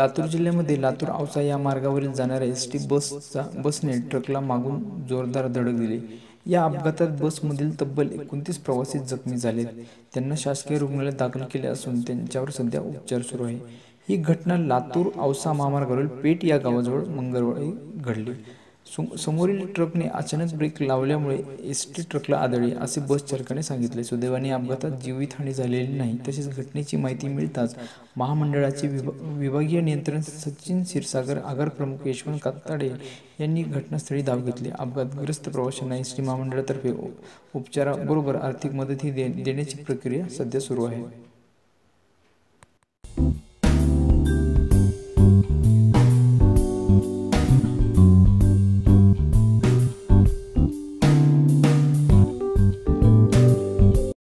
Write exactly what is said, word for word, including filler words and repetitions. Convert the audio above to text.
लातूर जिल्ह्यामध्ये लातूर औसा या मार्गावरील जाणाऱ्या एस टी बसचा बसने ट्रकला मागून जोरदार धडक दिली। या अपघातात बसमधील तब्बल एकोणतीस प्रवासी जखमी झालेत। त्यांना शासकीय रुग्णालयात दाखल केले असून त्यांच्यावर सध्या उपचार सुरू आहे। ही घटना लातूर औसा महामार्गावरील पेठ या गावाजवळ मंगळवारी घडली। समोरील ट्रकने अचानक ब्रेक लावल्यामुळे एस टी ट्रकला आदळली, असे बस चालकाने सांगितले। सुदैवाने अपघातात जीवितहानी झालेली नाही। तसेच घटनेची माहिती मिळताच महामंडळाचे विभागीय नियंत्रक सचिन क्षीरसागर, आगार प्रमुख यशवंत कातडे यांनी घटनास्थळी धाव घेतली। अपघातग्रस्त प्रवाशांना एस टी महामंडळातर्फे उपचाराबरोबर आर्थिक मदतही देण्याची प्रक्रिया सध्या सुरू आहे।